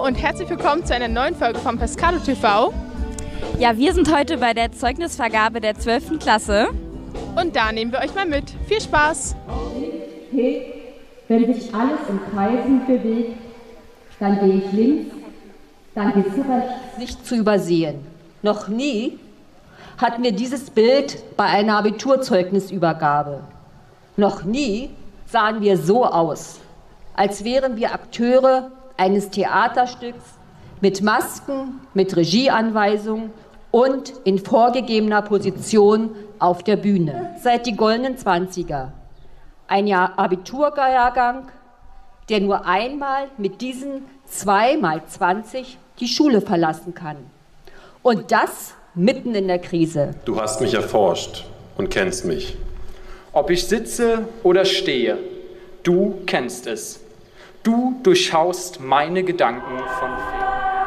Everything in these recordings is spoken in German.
und herzlich willkommen zu einer neuen Folge vom Pescado TV. Ja, wir sind heute bei der Zeugnisvergabe der 12. Klasse. Und da nehmen wir euch mal mit. Viel Spaß! Wenn sich alles in Kreisen bewegt, dann gehe ich links, dann gehst du rechts. Nicht zu übersehen. Noch nie hatten wir dieses Bild bei einer Abiturzeugnisübergabe. Noch nie sahen wir so aus, als wären wir Akteure eines Theaterstücks mit Masken, mit Regieanweisungen und in vorgegebener Position auf der Bühne. Seit die goldenen 20er. Ein Abiturjahrgang, der nur einmal mit diesen 2x20 die Schule verlassen kann. Und das mitten in der Krise. Du hast mich erforscht und kennst mich. Ob ich sitze oder stehe, du kennst es. Du durchschaust meine Gedanken von fern.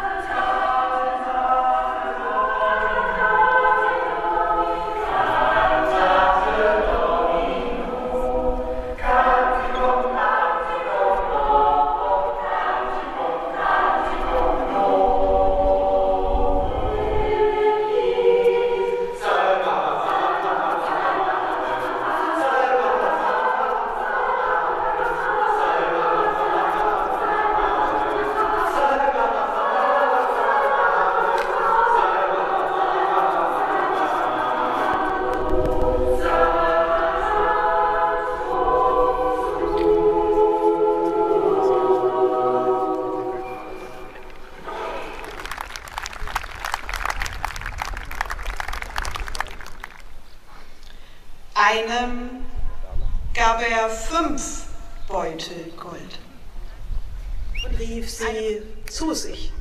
Einem gab er 5 Beutel Gold und rief sie zu sich.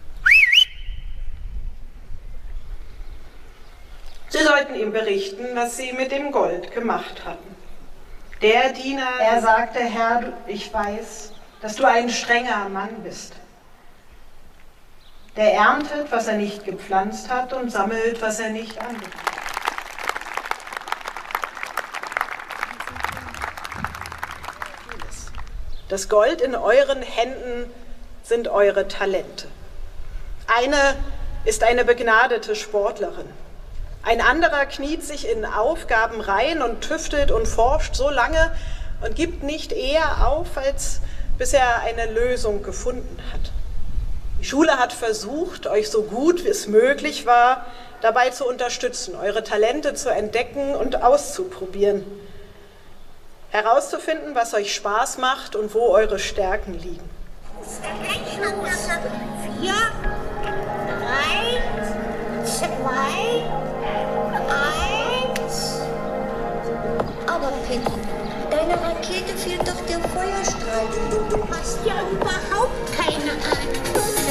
Sie sollten ihm berichten, was sie mit dem Gold gemacht hatten. Der Diener, er sagte, Herr, ich weiß, dass du ein strenger Mann bist. Der erntet, was er nicht gepflanzt hat und sammelt, was er nicht angeht. Das Gold in euren Händen sind eure Talente. Eine ist eine begnadete Sportlerin. Ein anderer kniet sich in Aufgaben rein und tüftelt und forscht so lange und gibt nicht eher auf, als bis er eine Lösung gefunden hat. Die Schule hat versucht, euch so gut wie es möglich war, dabei zu unterstützen, eure Talente zu entdecken und auszuprobieren. Herauszufinden, was euch Spaß macht und wo eure Stärken liegen. 4, 3, 2, 1. Aber Penny, deine Rakete fehlt doch der Feuerstrahl. Du hast ja überhaupt keine Ahnung.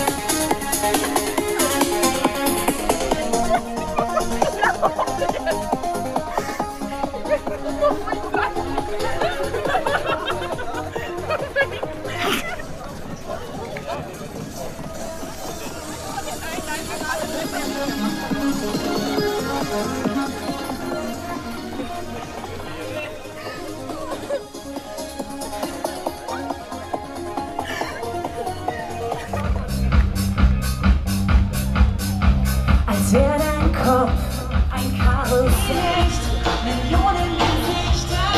Als wäre dein Kopf ein Karussell, Millionen Gesichter,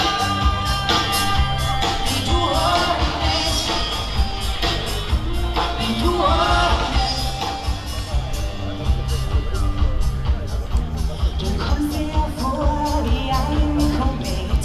wie du und ich, wie du und ich. Du kommst dir vor wie ein Komet,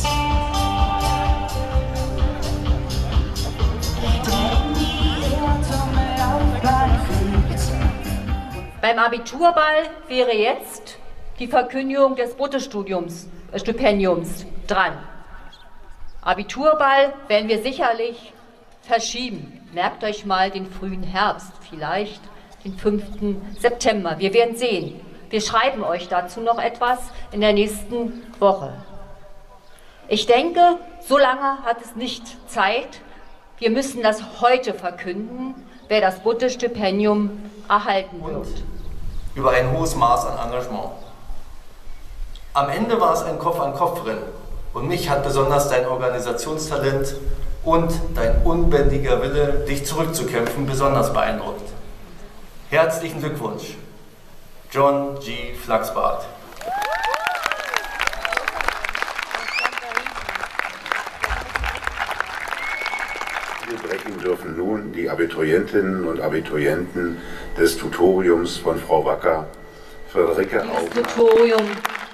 der in die Erdumlaufbahn fliegt. Beim Abiturball wäre jetzt die Verkündigung des Bruttostipendiums dran. Abiturball werden wir sicherlich verschieben. Merkt euch mal den frühen Herbst, vielleicht den 5. September. Wir werden sehen. Wir schreiben euch dazu noch etwas in der nächsten Woche. Ich denke, so lange hat es nicht Zeit. Wir müssen das heute verkünden, wer das Bruttostipendium erhalten wird. Über ein hohes Maß an Engagement. Am Ende war es ein Kopf-an-Kopf-Rennen und mich hat besonders dein Organisationstalent und dein unbändiger Wille, dich zurückzukämpfen, besonders beeindruckt. Herzlichen Glückwunsch, John G. Flachsbart. Wir brechen dürfen nun die Abiturientinnen und Abiturienten des Tutoriums von Frau Wacker, Friederike Augen. Dieses Tutorium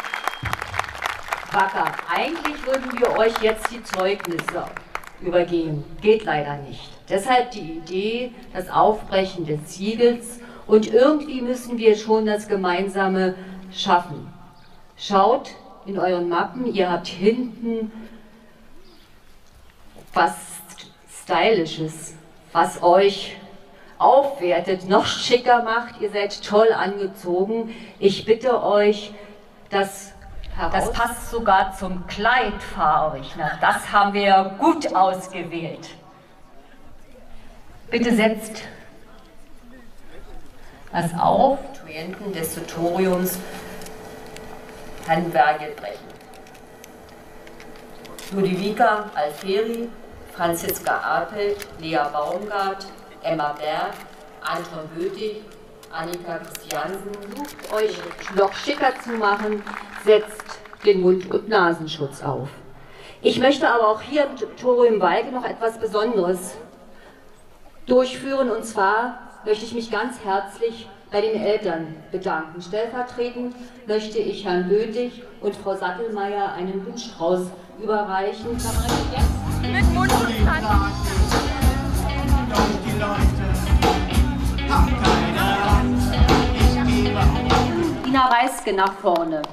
Wacker, eigentlich würden wir euch jetzt die Zeugnisse übergeben. Geht leider nicht. Deshalb die Idee, das Aufbrechen des Siegels, und irgendwie müssen wir schon das Gemeinsame schaffen. Schaut in euren Mappen, ihr habt hinten was Stylisches, was euch aufwertet, noch schicker macht. Ihr seid toll angezogen. Ich bitte euch, das passt sogar zum Kleid farbig. Na, das haben wir ja gut ausgewählt. Bitte setzt das auf. Klienten des Tutoriums Handwerke brechen. Ludwika Alferi, Franziska Apelt, Lea Baumgart, Emma Berg, Anton Bötig, Annika Christiansen. Sucht euch noch schicker zu machen, setzt den Mund- und Nasenschutz auf. Ich möchte aber auch hier im Tutorium Walke noch etwas Besonderes durchführen, und zwar möchte ich mich ganz herzlich bei den Eltern bedanken. Stellvertretend möchte ich Herrn Bötig und Frau Sattelmeier einen Blumenstrauß überreichen. Mit Mund und Hand. Ina Reiske nach vorne.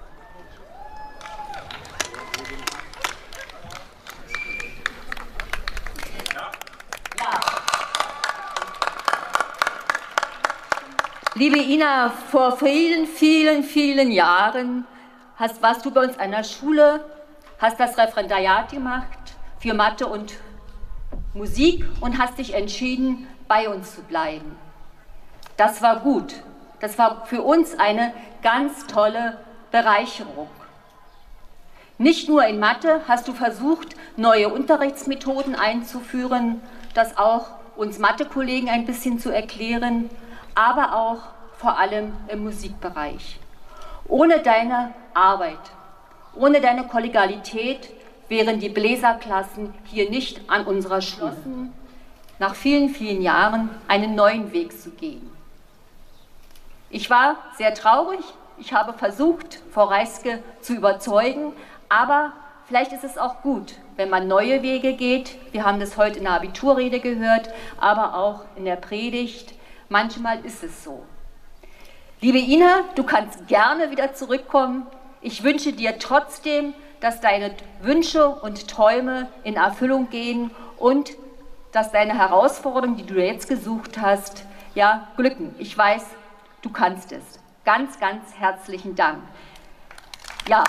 Liebe Ina, vor vielen, vielen, vielen Jahren warst du bei uns an der Schule, hast das Referendariat gemacht für Mathe und Musik und hast dich entschieden, bei uns zu bleiben. Das war gut. Das war für uns eine ganz tolle Bereicherung. Nicht nur in Mathe hast du versucht, neue Unterrichtsmethoden einzuführen, das auch uns Mathe-Kollegen ein bisschen zu erklären, aber auch vor allem im Musikbereich. Ohne deine Arbeit, ohne deine Kollegialität wären die Bläserklassen hier nicht an unserer Schule. Nach vielen, vielen Jahren einen neuen Weg zu gehen. Ich war sehr traurig, ich habe versucht, Frau Reiske zu überzeugen, aber vielleicht ist es auch gut, wenn man neue Wege geht. Wir haben das heute in der Abiturrede gehört, aber auch in der Predigt. Manchmal ist es so. Liebe Ina, du kannst gerne wieder zurückkommen. Ich wünsche dir trotzdem, dass deine Wünsche und Träume in Erfüllung gehen und dass deine Herausforderungen, die du jetzt gesucht hast, ja, glücken. Ich weiß, du kannst es. Ganz, ganz herzlichen Dank. Ja.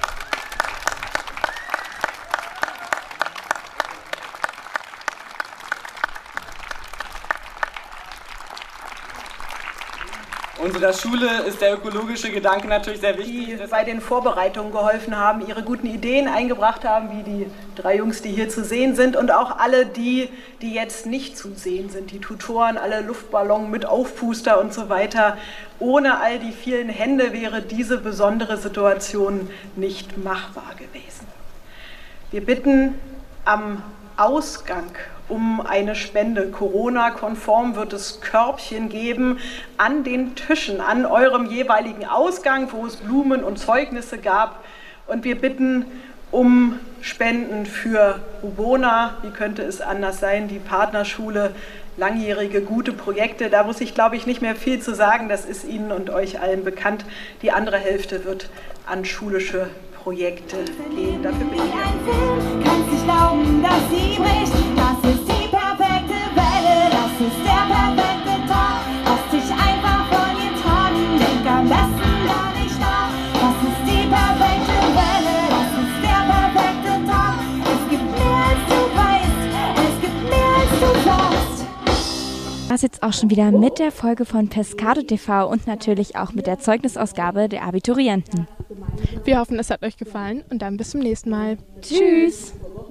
Unserer Schule ist der ökologische Gedanke natürlich sehr wichtig. Die bei den Vorbereitungen geholfen haben, ihre guten Ideen eingebracht haben, wie die 3 Jungs, die hier zu sehen sind, und auch alle die jetzt nicht zu sehen sind, die Tutoren, alle Luftballon mit Aufpuster und so weiter. Ohne all die vielen Hände wäre diese besondere Situation nicht machbar gewesen. Wir bitten am Ausgang um eine Spende. Corona-konform wird es Körbchen geben an den Tischen, an eurem jeweiligen Ausgang, wo es Blumen und Zeugnisse gab. Und wir bitten um Spenden für Ubona. Wie könnte es anders sein? Die Partnerschule, langjährige gute Projekte. Da muss ich, glaube ich, nicht mehr viel zu sagen. Das ist Ihnen und euch allen bekannt. Die andere Hälfte wird an schulische Projekte gehen. Dafür bitte ich. Kannst nicht glauben, dass sie bricht. Das ist die perfekte Welle, das ist der perfekte Tag. Lass dich einfach von ihr tragen, denk am besten gar nicht nach. Das ist die perfekte Welle, das ist der perfekte Tag. Es gibt mehr als du weißt, es gibt mehr als du sagst. Das war's jetzt auch schon wieder mit der Folge von Pescado TV und natürlich auch mit der Zeugnisausgabe der Abiturienten. Wir hoffen, es hat euch gefallen und dann bis zum nächsten Mal. Tschüss!